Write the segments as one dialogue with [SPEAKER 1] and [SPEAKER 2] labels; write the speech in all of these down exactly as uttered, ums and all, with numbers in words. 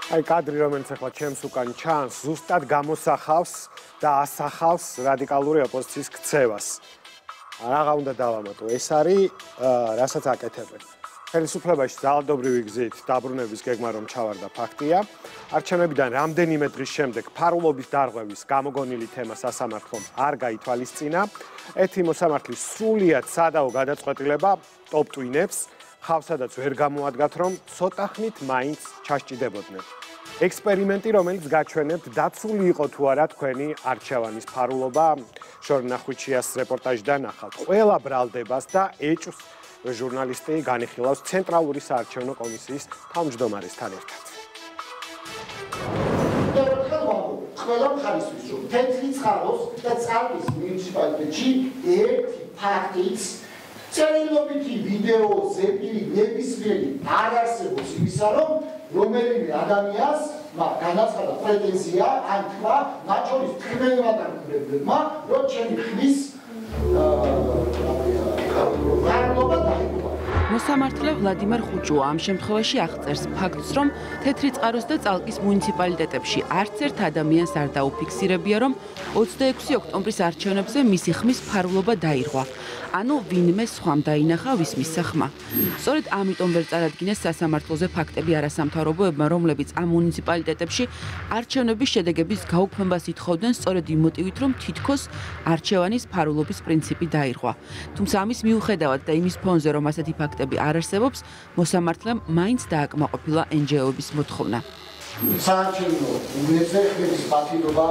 [SPEAKER 1] აი კადრი რომელიც ახლა ჩემს უკან ჩანს, ზუსტად გამოსახავს და ასახავს რადიკალური ოპოზიციის ქცევას. Რაღა უნდა დავამატო, ეს არის რასაც აკეთებენ. ხელისუფლებაში ძალადობრივი გზით დაბრუნების გეგმა რომ ჩავარდა ფაქტია. არჩევნებიდან რამდენიმე დღის შემდეგ ფარულობის დარღვევის გამოგონილი თემა სასამართლომ არ გაითვალისწინა. ეთი მოსამართლის სრულიად სადაო გადაწყვეტილება ტოპტვინებს, ხავსადაც ვერ გამოადგათ, რომ ცოტა ხნით მაინც ჩასჭიდებოდნენ. ექსპერიმენტი, რომელიც გაჩვენებთ, დაცული იყო თუ არა თქვენი არჩევანის ფარულობა, შორ ნახვიჩიას რეპორტაჟიდან ნახავთ. ყველა ბრალდებას და ეჭვს ჟურნალისტი განიხილავს ცენტრალური საარჩევნო კომისიის თავმჯდომარესთან ერთად.
[SPEAKER 2] ყველა მხარისთვის რომ თეთრი წყაროს და წყაროს მუნიციპალიტეტში ერთი ფაქტიც წერილობითი ვიდეო ზეპირი ნებისმიერი არ არსებობს იმისა რომ რომელიმე ადამიანს განაცხადა პრეტენზია ან თქვა მათ შორის თქვენმა დამკვირვებლებმა რომ ჩემი ხმის
[SPEAKER 3] მოსამართლე ვლადიმერ ხუჭუა ამ შემთხვევაში აღწერს ფაქტს, რომ თეთრი წყაროს და წალკის მუნიციპალიტეტებში არც ერთ ადამიანს არ დაუფიქსირებია, რომ ოცდაექვსი ოქტომბრის არჩევნებზე მისი ხმის ფარულობა დაირღვა. ანუ ვინმე სხვამ დაინახა ვისმის სახმა. სწორედ ამიტომ ვერ წარადგინეს სასამართლოზე ფაქტები არასამთავრობოებმა, რომლებიც ამ მუნიციპალიტეტებში არჩევნების შედეგების გაუქმებას ითხოვდნენ სწორედ იმ მოტივით, რომ თითქოს არჩევანის ფარულობის პრინციპი დაირღვა. თუმცა ამის მიუხედავად და იმის ფონზე, რომ ასეთი ფაქტები არ არსებობს, მოსამართლემ მაინც დააკმაყოფილა ენ ჯი ო-ების მოთხოვნა.
[SPEAKER 2] საარჩევნო უნებზე ხმების პატილობა,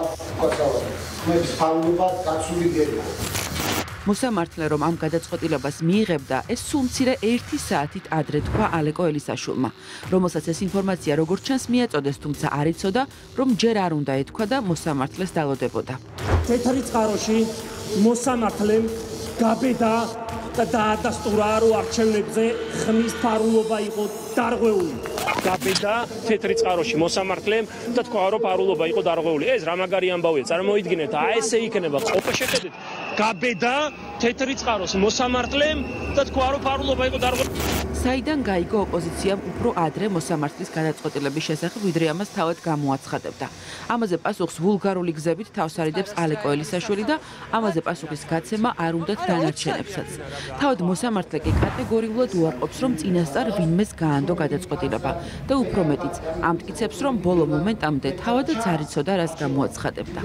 [SPEAKER 2] ხმების ფარულობა დაცული გერია.
[SPEAKER 3] მოსამართლე რომ ამ გადაწყვეტილებას მიიღებდა, ეს სულ მცირე ერთი საათით ადრე თქვა ალეკო ელისაშვილმა, რომელსაც ეს ინფორმაცია როგორც ჩანს მიაწოდეს, თუმცა არ იცოდა, რომ ჯერ არ უნდა ეთქვა და მოსამართლეს დალოდებოდა.
[SPEAKER 4] თეთრი წყაროში მოსამართლემ გაბედა და დაადასტურა, რომ არჩევნებზე ხმის ფარულობა იყო დარღვეული. გაბედა თეთრი წყაროში მოსამართლემ და თქვა, რომ ფარულობა იყო დარღვეული. ეს რა მაგარი ამბავია, წარმოიდგინეთ, აი ესე იქნება, ყოფა შეხედეთ. გაბედა თეთრი წყაროს მოსამართლემ და თქვა, რომ ფარულობა იყო დარღვეული.
[SPEAKER 3] საიდან გაიგო ოპოზიციამ უფრო ადრე მოსამართლის გადაწყვეტილების შესახებ, ვიდრე ამას თავად გამოაცხადებდა. ამაზე პასუხს ვულგარული გზებით თავს არიდებს ალეკო ელისაშვილი და ამაზე პასუხის გაცემა არ უნდათ დანარჩენებსაც. თავად მოსამართლე კი კატეგორიულად უარყოფს, რომ წინასწარ ვინმეს გაანდო გადაწყვეტილება და უფრო მეტიც ამტკიცებს, რომ ბოლო მომენტამდე თავადაც არ იცოდა, რას გამოაცხადებდა.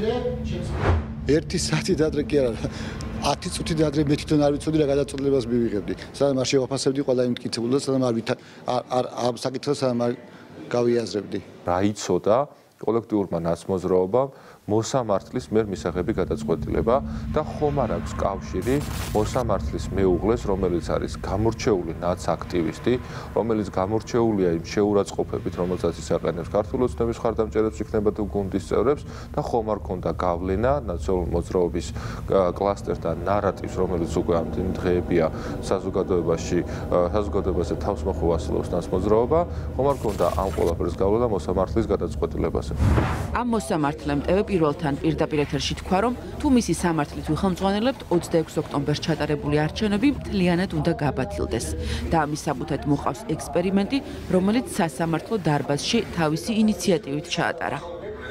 [SPEAKER 5] ერთი საათით ადრე კი არა, ათი წუთით ადრე მე თვითონ არ ვიცოდი რა გადაწყვეტილებას მივიღებდი. სანამ არ შევაფასებდი ყველა იმ მტკიცებულს და სანამ არ არ ამ საკითხს სანამ არ გავიაზრებდი.
[SPEAKER 6] რა იცოდა კოლექტიურმა ნაცმოძრაობამ მოსამართლის მიერ მისაღები გადაწყვეტილება და ხომ არ აქვს კავშირი მოსამართლის მეუღლეს, რომელიც არის გამორჩეული ნაცაქტივისტი, რომელიც გამორჩეულია იმ შეურაცხყოფებით, რომელსაც ისაყენებს ქართული ოცნების მხარდამჭერებს, იქნება თუ გუნდის წევრებს და ხომ არ ქონდა გავლენა ნაციონალური მოძრაობის კლასტერთან ნარატივს, რომელიც უკვე ამდენი დღეებია საზოგადოებაში, საზოგადოებაზე თავს მოხვევა ასრულებს ნაცმოძრაობა, ხომ არ ქონდა ამ ყველაფერს გავლენა მოსამართლის გადაწყვეტილებაზე.
[SPEAKER 3] ამ მოსამართლემ ტევ პირველთან პირდაპირ ეთერში თქვა, რომ თუ მისი სამართლით ვიხელმძღვანელებთ ოცდაექვსი ოქტომბერს ჩატარებული არჩევნები მთლიანად უნდა გაბათილდეს და ამის საბუთად მოყავს ექსპერიმენტი, რომელიც სასამართლო დარბაზში თავისი ინიციატივით ჩაატარა.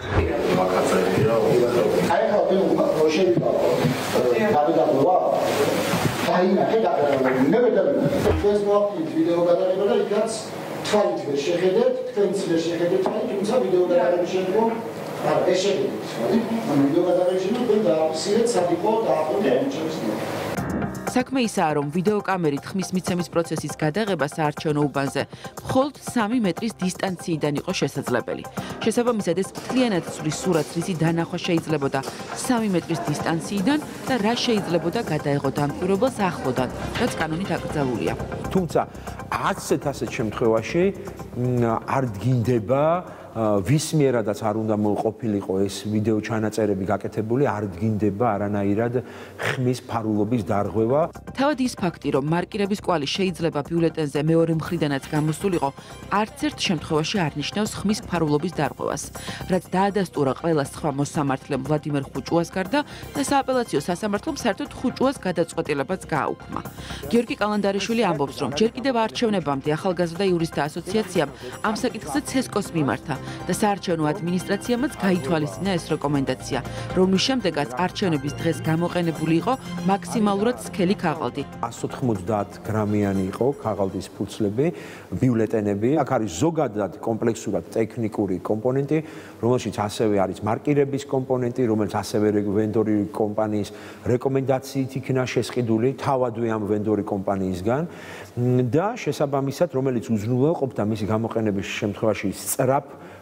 [SPEAKER 2] თვალით ვერ შეხედეთ, თქვენც ვერ შეხედეთ, თუმცა ვიდეო გადაღების შემდგომ არა, ეს შეხედეთ, მაგრამ ვიდეო გადაღების შემდგომ თქვენ დააფიქსირეთ, სად იყო დაახლოებით არჩევნის დღე.
[SPEAKER 3] საქმე ისაა, რომ ვიდეოკამერით ხმის მიცემის პროცესის გადაღება საარჩევნო უბანზე მხოლოდ სამი მეტრის დისტანციიდან იყო შესაძლებელი. შესაბამისად, ეს მთლიანად ცვლის სურათს, რისი დანახვა შეიძლებოდა სამი მეტრის დისტანციიდან და რა შეიძლებოდა გადაეღო დამკვირვებელს ახლოდან, რაც კანონით აკრძალულია.
[SPEAKER 7] თუმცა ასეთ ასეთ შემთხვევაში არ დგინდება ვის მიერადაც არ უნდა ყოფილიყო ეს ვიდეო ჩანაწერები გაკეთებული, არ დგინდება არანაირად ხმის ფარულობის დარღვევა.
[SPEAKER 3] თავად ის ფაქტი, რომ მარკირების კვალი შეიძლება ბიულეტენზე მეორე მხრიდანაც გამოსულიყო, არც ერთ შემთხვევაში არ ნიშნავს ხმის ფარულობის დარღვევას, რაც დაადასტურა ყველა სხვა მოსამართლემ ვლადიმერ ხუჭუას გარდა და სააპელაციო სასამართლომ საერთოდ ხუჭუას გადაწყვეტილებაც გააუქმა. გიორგი კალანდარიშვილი ამბობს, რომ ჯერ კიდევ არჩევნებამდე ახალგაზრდა იურისტთა ასოციაციამ ამ საკითხზე ცესკოს მიმართა და საარჩევნო ადმინისტრაციამაც გაითვალისწინა ეს რეკომენდაცია, რომლის შემდეგაც არჩევნების დღეს გამოყენებული იყო მაქსიმალურად სქელი ქაღალდი.
[SPEAKER 7] εκατს ოთხმოცდაათ გრამიანი იყო ქაღალდის ფურცლები, ბიულეტენები. აქ არის ზოგადად კომპლექსურად ტექნიკური კომპონენტი, რომელშიც ასევე არის მარკირების კომპონენტი, რომელიც ასევე ვენდორი კომპანიის რეკომენდაციით იქნა შესყიდული თავადვე ამ ვენდორი კომპანიისგან და შესაბამისად, რომელიც უზრუნველყოფდა მისი გამოყენების შემთხვევაში სწრაფ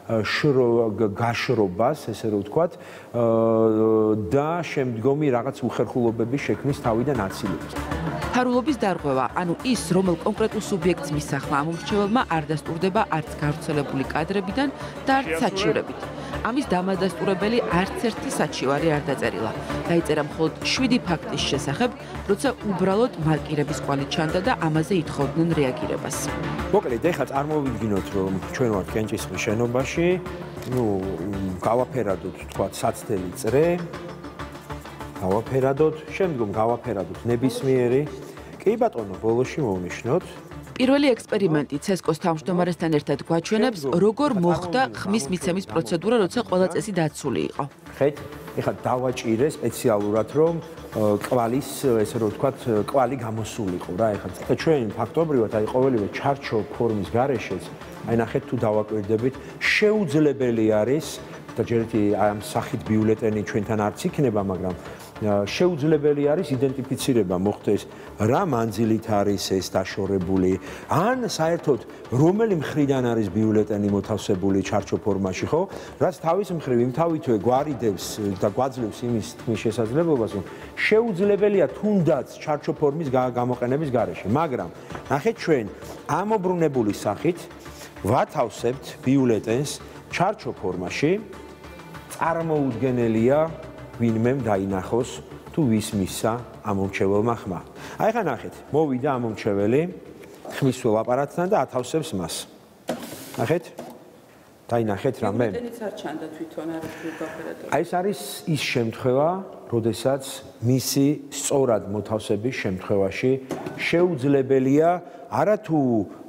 [SPEAKER 7] გაშრობას, ესე რომ ვთქვათ, და შემდგომი რაღაც უხერხულობების შექმნის თავიდან აცილებს.
[SPEAKER 3] ფარულობის დარღვევა, ანუ ის, რომელ კონკრეტულ სუბიექტს მისახმა ამომრჩეველმა არ დასტურდება არც გავრცელებული კადრებიდან და არც საჩივრებით. ამის დამადასტურებელი არც ერთი საჩივარი არ დაწერილა. დაიწერა მხოლოდ შვიდი ფაქტის შესახებ, როცა უბრალოდ მარკირების კვალი ჩანდა და ამაზე ითხოვდნენ რეაგირებას.
[SPEAKER 7] მოკლედ, ეხლა წარმოვიდგინოთ, რომ ჩვენ ვართ კენჭისყრის შენობაში, ну, გავაფერადოთ, თქვათ, საცდელი წრე, გავაფერადოთ, შემდგომ გავაფერადოთ ნებისმიერი. კი ბატონო, ბოლოში მოვნიშნოთ.
[SPEAKER 3] პირველი ექსპერიმენტი ცესკოს თავმჯდომარესთან ერთად გვაჩვენებს, როგორ მოხდა ხმის მიცემის პროცედურა, როცა ყველა წესი დაცული იყო.
[SPEAKER 7] ხედ, ეხლა დავაჭირე სპეციალურად, რომ კვალის, ესე რომ ვთქვათ, კვალი გამოსულიყო რა, ეხლა ჩვენ ფაქტობრივად აი ყოველივე ჩარჩო ფორმის გარეშეც, აი ნახეთ თუ დავაკვირდებით, შეუძლებელი არის და ჯერეთი ამ სახით ბიულეტენი ჩვენთან არც იქნება, მაგრამ შეუძლებელი არის იდენტიფიცირება მოხდეს რა მანძილით არის ეს დაშორებული ან საერთოდ რომელი მხრიდან არის ბიულეტენი მოთავსებული ჩარჩო ფორმაში ხო რაც თავის მხრივ იმთავითვე გვარიდებს და გვაძლევს იმის თქმის შესაძლებლობას რომ შეუძლებელია თუნდაც ჩარჩო ფორმის გამოყენების გარეშე მაგრამ ნახეთ ჩვენ ამობრუნებული სახით ვათავსებთ ბიულეტენს ჩარჩო ფორმაში წარმოუდგენელია ვინმემ დაინახოს თუ ვის მისცა ამომრჩეველმა ხმა. აი ხა ნახეთ, მოვიდა ამომრჩეველი ხმის სულ აპარატთან და ათავსებს მას. ნახეთ? დაინახეთ რამე?
[SPEAKER 3] ბიულეტენიც არ ჩანდა თვითონ არ გაფერადა.
[SPEAKER 7] აი ეს არის ის შემთხვევა, როდესაც მისი სწორად მოთავსების შემთხვევაში შეუძლებელია არა თუ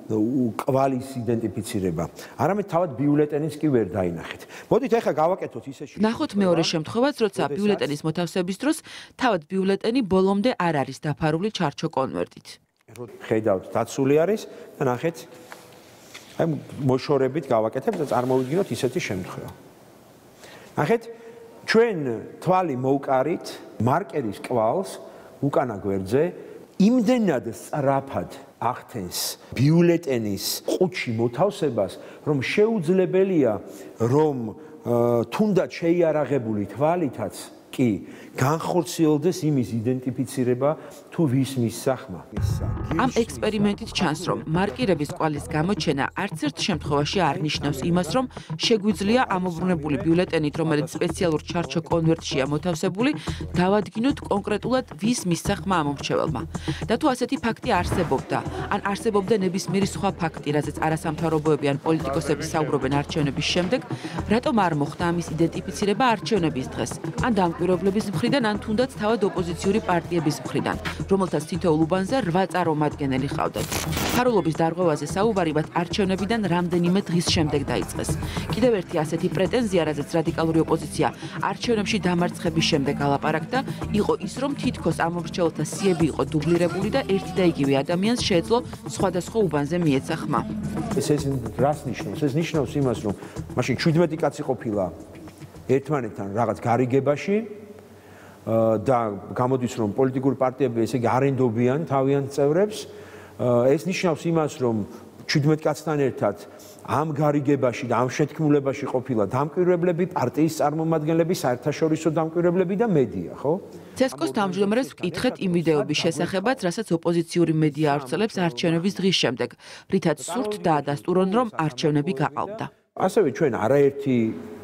[SPEAKER 7] კვალის იდენტიფიცირება. არამედ თავად ბიულეტენის კი ვერ დაინახეთ. მოდით ახლა გავაკეთოთ ისე
[SPEAKER 3] შემთხვევა. ნახოთ მეორე შემთხვევას, როცა ბიულეტენის მოთავსების დროს თავად ბიულეტენი ბოლომდე არ არის დაფარული ჩარჩო კონვერტით.
[SPEAKER 7] ხედავთ, დაცული არის და ნახეთ აი მოშორებით გავაკეთებთ და წარმოვიდგინოთ ისეთი შემთხვევა. ნახეთ, ჩვენ თვალი მოვკარით მარკერის კვალს უკანა გვერდზე იმდენად სწრაფად ახთენს ბიულეტენის ყუთში მოთავსებას, რომ შეუძლებელია, რომ თუნდაც შეიარაღებული თვალითაც კი განხორციელდეს იმის იდენტიფიცირება თუ ვის მისცა ხმა.
[SPEAKER 3] ამ ექსპერიმენტით ჩანს, რომ მარკირების კვალის გამოჩენა არც ერთ შემთხვევაში არ ნიშნავს იმას, რომ შეგვიძლია ამობრუნებული ბიულეტენით, რომელიც სპეციალურ ჩარჩო კონვერტშია მოთავსებული, დავადგინოთ კონკრეტულად ვის მისცა ხმა ამომრჩეველმა. და თუ ასეთი ფაქტი არსებობდა, ან არსებობდა ნებისმიერი სხვა ფაქტი, რაზეც არასამთავრობოები ან პოლიტიკოსები საუბრობენ არჩევნების შემდეგ, რატომ არ მოხდა ამის იდენტიფიცირება არჩევნების დღეს, ან დამკვირვებლების მხრიდან, ან თუნდაც თავად ოპოზიციური პარტიების მხრიდან, რომელთაც თითოეულ უბანზე რვა წარმომადგენელი ჰყავდათ. ფარულობის დარღვევაზე საუბარი მათ არჩევნებიდან რამდენიმე დღის შემდეგ დაიწყეს. კიდევ ერთი ასეთი პრეტენზია, რაზეც რადიკალური ოპოზიცია არჩევნებში დამარცხების შემდეგ ალაპარაკდა, იყო ის, რომ თითქოს ამომრჩეველთა სიები იყო დუბლირებული და ერთი და იგივე ადამიანს შეეძლო სხვადასხვა უბანზე მიეცა ხმა.
[SPEAKER 7] ეს ეს რას ნიშნავს? ეს ნიშნავს იმას, რომ მაშინ შვიდმეტი კაცი ყოფილა ერთმანეთთან რაღაც გარიგებაში და გამოდის რომ პოლიტიკური პარტიები ესე იგი არენდობიან თავიანთ წევრებს ეს ნიშნავს იმას რომ შვიდმეტ კაცთან ერთად ამ გარიგებაში და ამ შეთქმულებაში ყოფილა დამკვირვებლები, პარტიის წარმომადგენლები, საერთაშორისო დამკვირვებლები და მედია, ხო?
[SPEAKER 3] ცესკოს თავმჯდომარეს ვკითხეთ იმ ვიდეოების შესახებაც, რასაც ოპოზიციური მედია ავრცელებს არჩევნების დღის შემდეგ, რითაც სურთ დაადასტურონ, რომ არჩევნები გაყალბდა.
[SPEAKER 7] ასევე ჩვენ არაერთი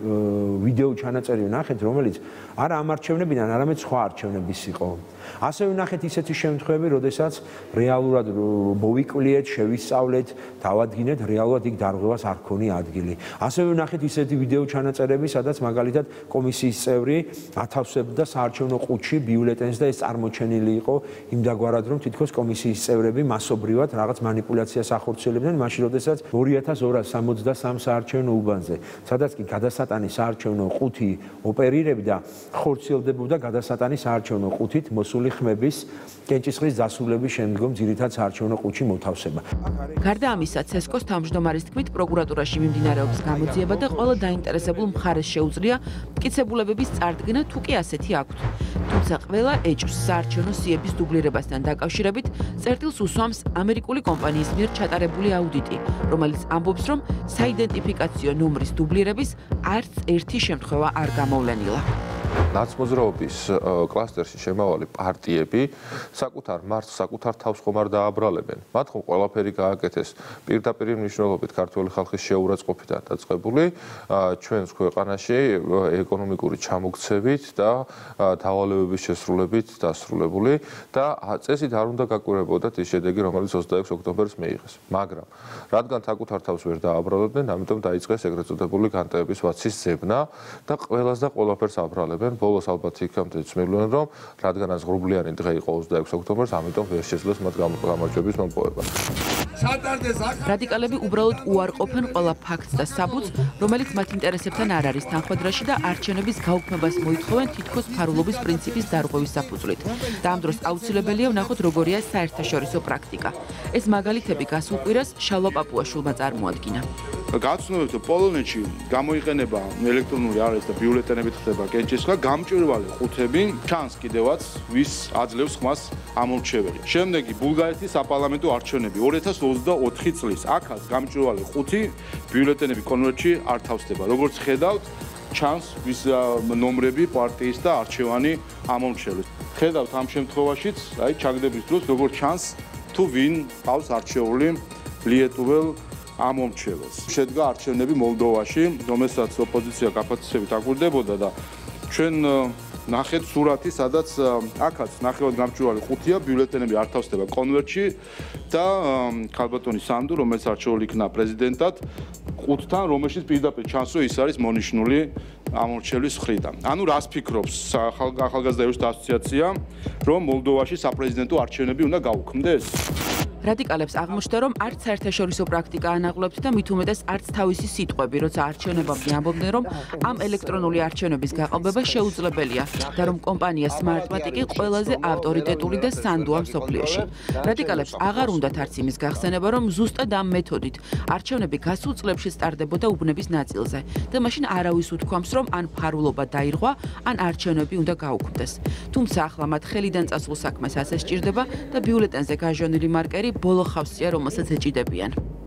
[SPEAKER 7] ვიდეო ჩანაწერი ვნახეთ, რომელიც არა ამ არჩევნებიდან, არამედ სხვა არჩევნების იყო. ასევე ვნახეთ ისეთი შემთხვევები, როდესაც რეალურად მოვიკვლიეთ, შევისწავლეთ, დავადგინეთ, რეალურად იქ დარღვევას არ ქონია ადგილი. ასევე ვნახეთ ისეთი ვიდეო ჩანაწერები, სადაც მაგალითად კომისიის წევრი ათავსებდა საარჩევნო ყუთში ბიულეტენს და ეს წარმოჩენილი იყო იმდაგვარად, რომ თითქოს კომისიის წევრები მასობრივად რაღაც манипуляციას ახორციელებდნენ, მაშინ როდესაც ორი ათას ორას სამოცდასამ საარჩევნო უბანზე, სადაც კი გადასატანი საარჩევნო ყუთი ოპერირებდა, ხორციელდებოდა გადასატანი საარჩევნო ყუთით მოსული ხმების კენჭისყრის დასრულების შემდგომ ძირითად საარჩევნო ყუთში მოთავსება.
[SPEAKER 3] გარდა ამისა, ცესკოს თავმჯდომარის თქმით, პროკურატურაში მიმდინარეობს გამოძიება და ყველა დაინტერესებულ მხარეს შეუძლია მტკიცებულებების წარდგენა, თუ კი ასეთი აქვთ. თუმცა ყველა ეჭვს საარჩევნო სიების დუბლირებასთან დაკავშირებით წერტილს უსვამს ამერიკული კომპანიის მიერ ჩატარებული აუდიტი, რომელიც ამბობს, რომ საიდენტიფიკაციო ნომრის დუბლირების არც ერთი შემთხვევა არ გამოვლენილა.
[SPEAKER 6] ნაცმოძრაობის კლასტერში შემავალი პარტიები საკუთარ მარცხს, საკუთარ თავს ხომ არ დააბრალებენ. მათ ხომ ყველაფერი გააკეთეს პირდაპირ მნიშვნელობით ქართული ხალხის შეურაცხყოფიდან დაწყებული ჩვენს ქვეყანაში ეკონომიკური ჩამოქცევით და დავალებების შესრულებით დასრულებული და წესით არ უნდა გაკვირვებოდათ ის შედეგი, რომელიც ოცდაექვსი ოქტომბერს მიიღეს. მაგრამ რადგან საკუთარ თავს ვერ დააბრალებდნენ, ამიტომ დაიწყეს ეგრეთ წოდებული განტევების ვაცის ძებნა და ყველას და ყველაფერს აბრალებენ. ბოლოს ალბათ იქამდე ცნობილია, რომ რადგანაც ღრუბლიანი დღე იყო ოცდაექვსი ოქტომბერს, ამიტომ ვერ შეძლეს მათ გამარჯვების მომპოვება.
[SPEAKER 3] რადიკალები უბრალოდ უარყოფენ ყველა ფაქტს და საბუთს, რომელიც მათ ინტერესებთან არ არის თანხმედრაში და არჩევნების გაუქმებას მოითხოვენ თითქოს ფარულობის პრინციპის დარღვევის საფუძვლით. და ამ დროს აუცილებელია ვნახოთ, როგორია საერთაშორისო პრაქტიკა. ეს მაგალითები გასულ კვირას შალვა პაპუაშვილმა წარმოადგინა.
[SPEAKER 8] გაცნობთ, რომ პოლონეთში გამოიყენება ელექტრონული არეში და ბიულეტენებით ხდება კენჭისყრა, გამჭვირვალე ყუთები ჩანს კიდევაც, ვის აძლევს ხმას ამორჩეველი. შემდეგი ბულგარეთის საპარლამენტო არჩევნები ორი ათას ოცდაოთხი წლის. აქაც გამჭვირვალე ყუთი ბიულეტენები კონვერტში არ თავსდება. როგორც ხედავთ, ჩანს ვის ნომრები პარტიის და არჩევანი ამორჩევლის. ხედავთ ამ შემთხვევაშიც, აი ჩაგდების დროს როგორც ჩანს, თუ ვინ ყავს არჩეული ლიეტუველ ამომრჩეველს. შედგა არჩევნები მოლდოვაში, რომელსაც ოპოზიცია გაფართოებით აკვირდებოდა და ჩვენ ნახეთ სურათი, სადაც აქაც ნახევად გამჭვირვალე ყუთია, ბიულეტენები არ თავსდება კონვერტში და ქალბატონი სანდო, რომელიც არჩეული იქნა პრეზიდენტად, ყუთთან, რომელშიც პირდაპირ ჩანს, რომ ის არის მონიშნული ამორჩევლის მხრიდან. ანუ რას ფიქრობს ახალგაზრდა ევროპის ასოციაცია, რომ მოლდოვაში საპრეზიდენტო არჩევნები უნდა გაუქმდეს?
[SPEAKER 3] რადიკალებს აღმოჩნდა, რომ არც საერთაშორისო პრაქტიკა ანაღლებთ და მით უმეტეს არც თავისი სიტყვები, როცა არჩევნებამდე ამბობდნენ, რომ ამ ელექტრონული არჩევნების გაყალბება შეუძლებელია და რომ კომპანია Smartmatic ყველაზე ავტორიტეტული და სანდოა მსოფლიოში. რადიკალებს აღარ უნდათ არც იმის გახსენება, რომ ზუსტად ამ მეთოდით არჩევნები გასულ წლებში სტარდებოდა უბნების ნაწილზე და მაშინ არავის უთქვამს, რომ ან ფარულობა დაირღვა, ან არჩევნები უნდა გაუქმდეს. თუმცა ახლა მათ ხელიდან წასულ საქმეს ასე სჭირდება და ბიულეტენზე გაჟონილი მარკერი ბოლო ხავსია, რომელსაც ეჭიდებიან.